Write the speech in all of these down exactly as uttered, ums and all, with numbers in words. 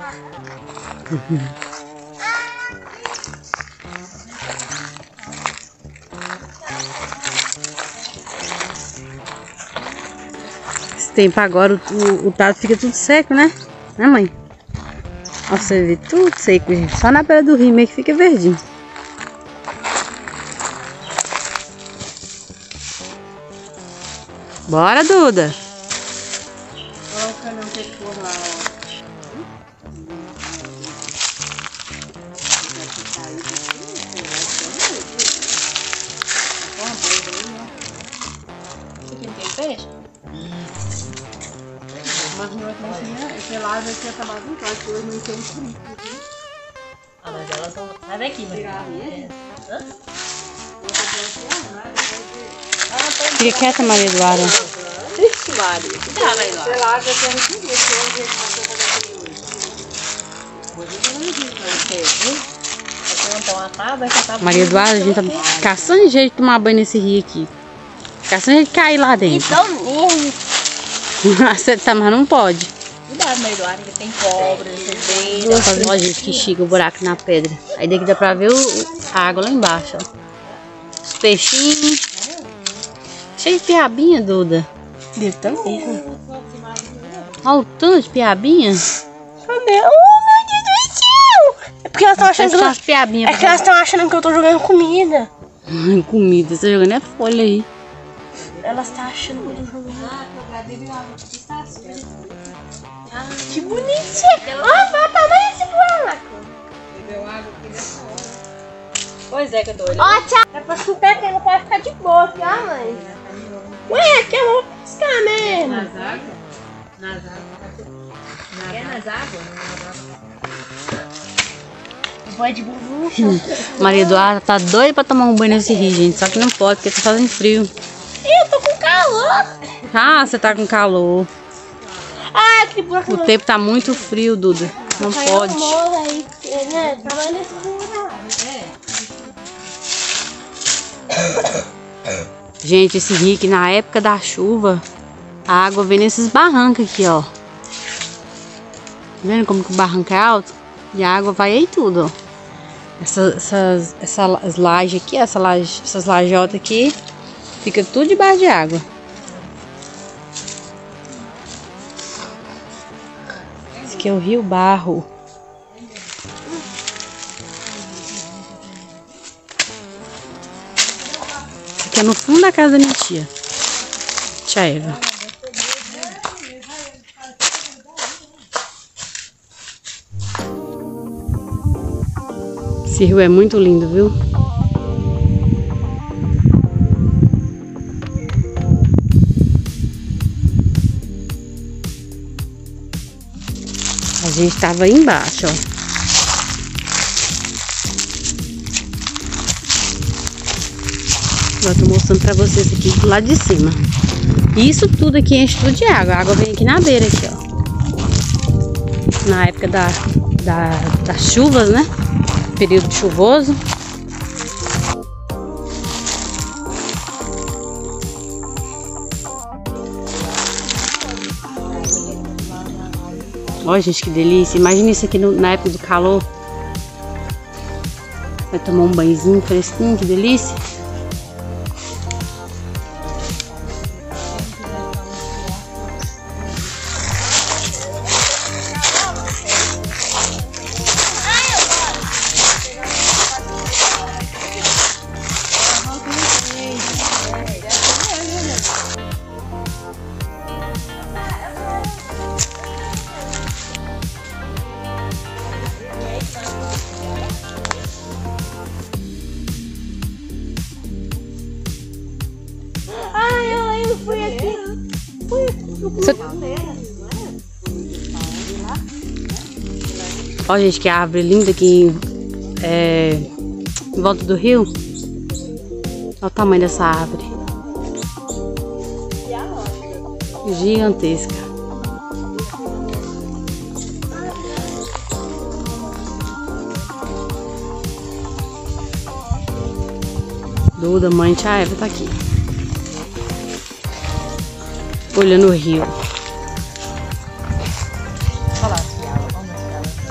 Esse tempo agora o, o, o tato fica tudo seco, né? Né, mãe? Ó, você vê tudo seco, gente. Só na beira do rio mesmo que fica verdinho. Bora, Duda! Olha o canão que for lá, ó. Aqui tem peixe? Mas não é como assim, esse lá vai ser acabado em casa, porque hoje não tem frio. Ah, mas elas estão. Sai daqui, vai. Hã? Fica quieta, Maria Eduarda. Ixi, Maria. Que dá, Maria Eduarda? Sei lá, já tem muito dia que hoje a gente vai fazer aqui hoje. Hoje eu não vi pra vocês, viu? Maria Eduarda, a gente tá caçando de jeito de tomar banho nesse rio aqui. Caçando de jeito de cair lá dentro. Então mesmo. Você tá, mas não pode. Cuidado, Maria Eduarda, que tem cobra, cerveja. Olha, gente, que chica o buraco na pedra. Aí daqui dá pra ver o, a água lá embaixo, ó. Os peixinhos. Cheio de piabinha, Duda. Deve também. Olha o tanto de piabinha. Cadê? Oh, meu Deus do céu! É porque elas estão achando que eu... As piabinhas É que elas estão achando que eu tô jogando comida. Ai, comida, você tá jogando é folha aí. Elas estão achando que eu tô jogando. Ah, que bonitinho! Olha o tamanho desse buraco! Bebeu água aqui nessa hora. Pois é, que eu tô olhando. Ó, tia! É pra chutar que ele não pode ficar de boa aqui, ó, mãe. Ué, que eu vou pescar mesmo. Nas águas? Nas águas. É nas águas? Vai de boa no chão. Maria Eduarda tá doida pra tomar um banho nesse rio, gente. Só que não pode, porque tá fazendo frio. Eu tô com calor. Ah, você tá com calor. Ah, que buraco. O tempo tá muito frio, Duda. Não pode. Aí, né? Tava nesse buraco. Gente, esse rio aqui, na época da chuva, a água vem nesses barrancos aqui, ó. Tá vendo como que o barranco é alto? E a água vai aí tudo, ó. Essa, essas, essas lajes aqui, essa laje, essas lajotas aqui, fica tudo debaixo de água. Esse aqui é o Rio Barro. Esse aqui é no fundo da casa da minha tia. Tia Eva. Esse rio é muito lindo, viu? A gente tava aí embaixo, ó. Agora tô mostrando pra vocês aqui do lado de cima. Isso tudo aqui enche tudo de água. A água vem aqui na beira, aqui, ó. Na época da, da, das chuvas, né? Período chuvoso. Olha, gente, que delícia. Imagina isso aqui no, na época do calor. Vai tomar um banhozinho fresquinho, que delícia. Você... Olha, gente, que árvore linda aqui é, em volta do rio. Olha o tamanho dessa árvore. Gigantesca. Duda, mãe, tia Eva tá aqui. Olhando o rio.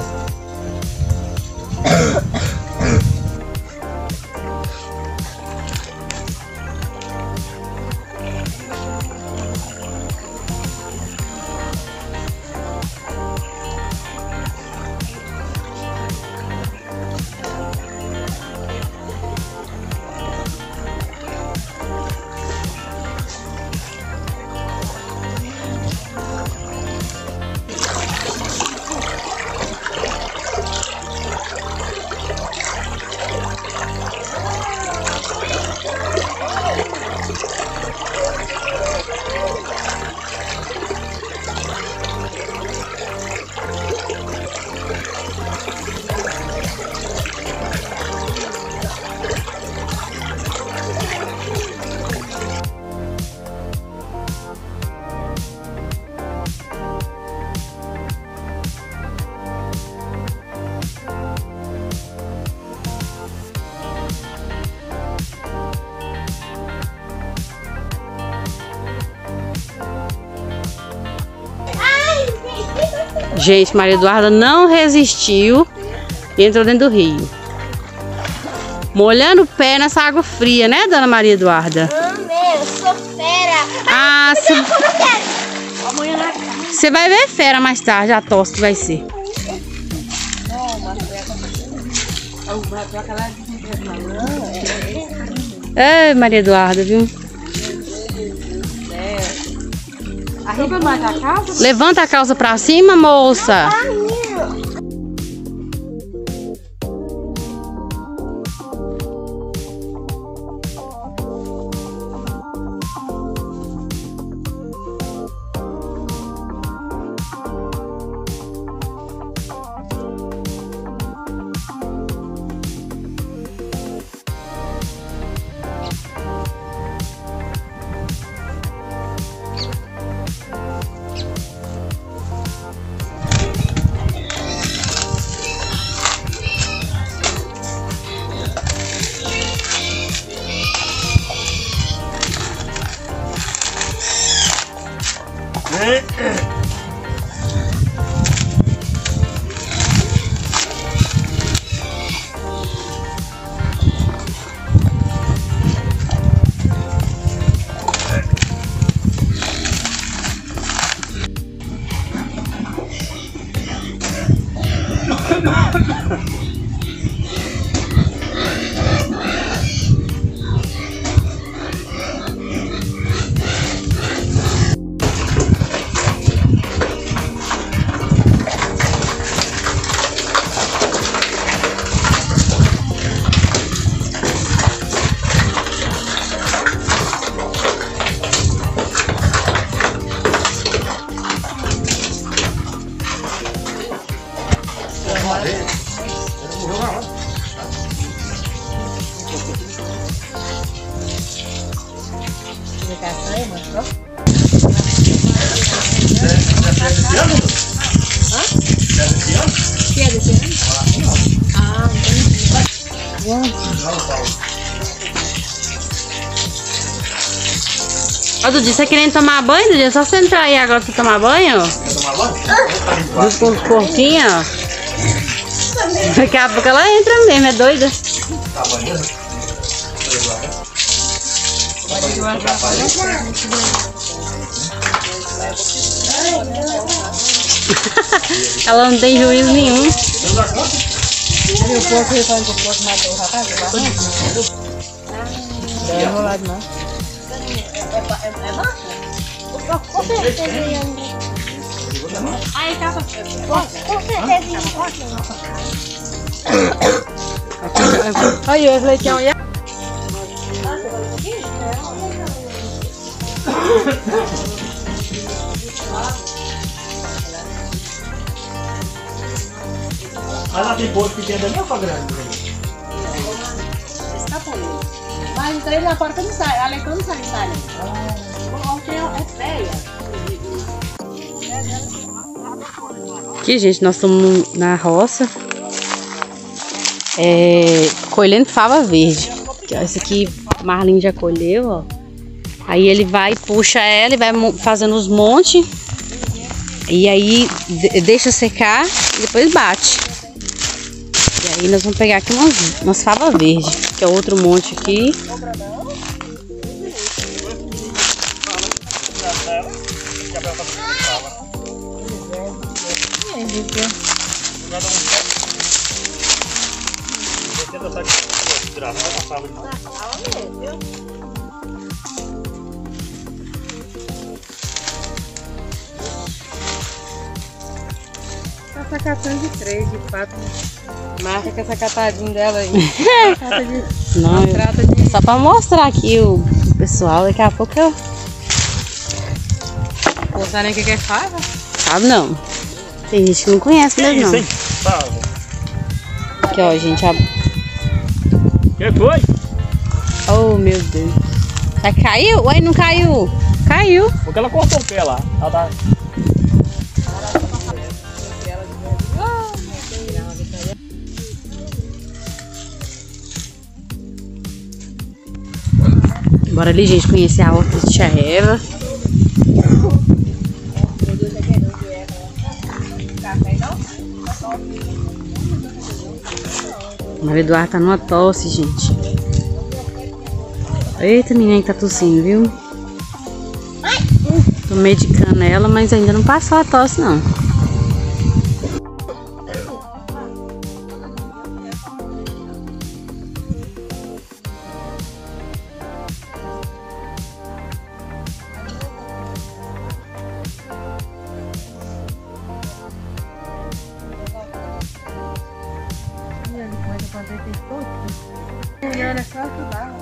Gente, Maria Eduarda não resistiu e entrou dentro do rio. Molhando o pé nessa água fria, né, dona Maria Eduarda? Não, eu sou fera. Ah, você vai ver fera mais tarde, a tosse que vai ser. Ei, Maria Eduarda, viu? Arriba mais a calça. Levanta a calça pra cima, moça. Ó, Dudu, você querendo tomar banho, Dudu? É só você entrar aí agora pra tomar banho. Quer tomar banho? Dudu com os porquinhos, ó. Daqui a pouco ela entra mesmo, é doida. Tá banhando? Ela não tem juízo nenhum. Você não dá conta? O porco, quando o porco matou o rapaz, não é enrolado, não. Com certeza ia. Aí, tá. Com certeza ia. Olha, esse leitão aí. Mas lá tem porco pequeno também ou só grande? Mas entrei lá fora que não sai. A leitão não sai, sai. É feia. Aqui, gente, nós estamos na roça. É, colhendo fava verde. Essa aqui, Marlin já colheu, ó. Aí ele vai, puxa ela e vai fazendo os montes. E aí deixa secar e depois bate. E aí nós vamos pegar aqui umas, umas fava verde, que é outro monte aqui. Tá catando de três, de quatro. Marca com essa catadinha dela aí. Trata de... Não, trata de... só pra mostrar aqui o pessoal, daqui a pouco eu... Não sabe nem o que é fava? Sabe não. Tem gente que não conhece mesmo não. Aqui, ó, gente. A... Que foi? Oh, meu Deus. Já caiu? Ué, não caiu? Caiu. Porque ela cortou o pé lá. Ela tá... Bora ali, gente, conhecer a horta de tia Eva. O Eduardo tá numa tosse, gente. Eita, menina que tá tossindo, viu? Tô medicando ela, mas ainda não passou a tosse, não. Juliana, é só ajudar.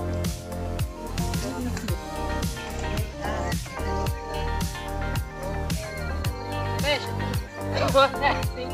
Fecha. Eu vou assim.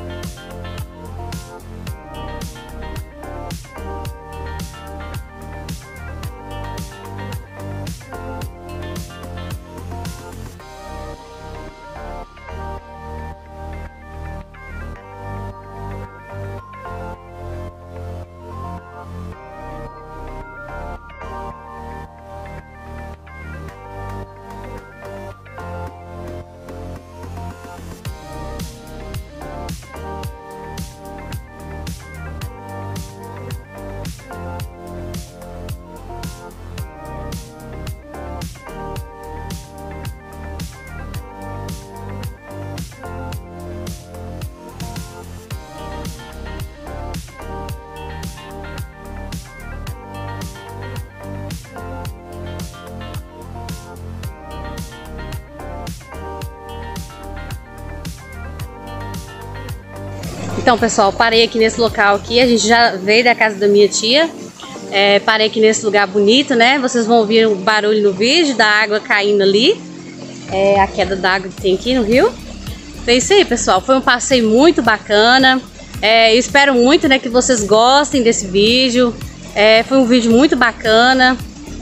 Então, pessoal, parei aqui nesse local aqui. A gente já veio da casa da minha tia. É, parei aqui nesse lugar bonito, né? Vocês vão ouvir o barulho no vídeo da água caindo ali. É a queda d'água que tem aqui no rio. Então é isso aí, pessoal. Foi um passeio muito bacana. É, eu espero muito, né, que vocês gostem desse vídeo. É, foi um vídeo muito bacana.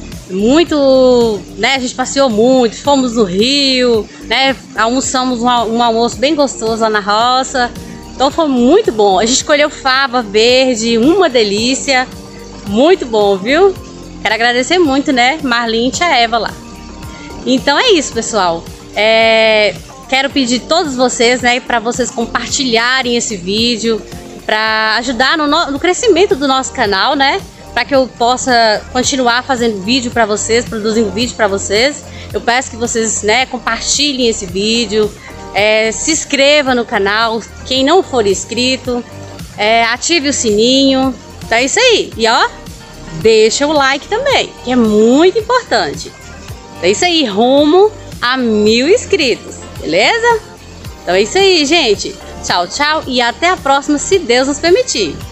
Muito, né? A gente passeou muito. Fomos no rio, né? Almoçamos um, um almoço bem gostoso lá na roça. Então foi muito bom. A gente escolheu fava verde, uma delícia. Muito bom, viu? Quero agradecer muito, né, Marlene e tia Eva lá. Então é isso, pessoal. É, quero pedir a todos vocês, né, para vocês compartilharem esse vídeo, para ajudar no, no crescimento do nosso canal, né? Para que eu possa continuar fazendo vídeo para vocês, produzindo vídeo para vocês. Eu peço que vocês, né, compartilhem esse vídeo. É, se inscreva no canal, quem não for inscrito, é, ative o sininho, então é isso aí, e ó, deixa o like também, que é muito importante. Então é isso aí, rumo a mil inscritos, beleza? Então é isso aí, gente, tchau, tchau e até a próxima, se Deus nos permitir.